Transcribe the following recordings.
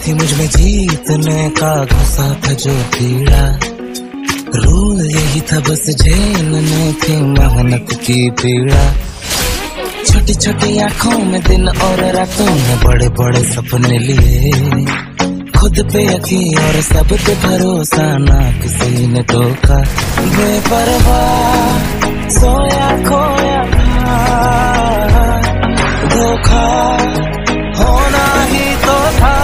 थी मुझ में जीतने का गुस्सा था जो पीड़ा, रूल यही था बस झेलने थी मेहनत की पीड़ा। छोटी छोटी आंखों में दिन और रातों में बड़े बड़े सपने लिए, खुद पे यकीन और सब पे भरोसा, ना किसी ने धोखा। बेपरवाह सोया खोया था, धोखा होना ही तो था।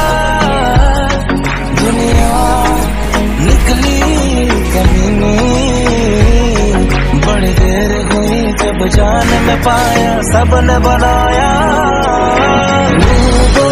दुनिया निकली कमीनी, बड़ी देर हुई जब जान में पाया सबने बनाया।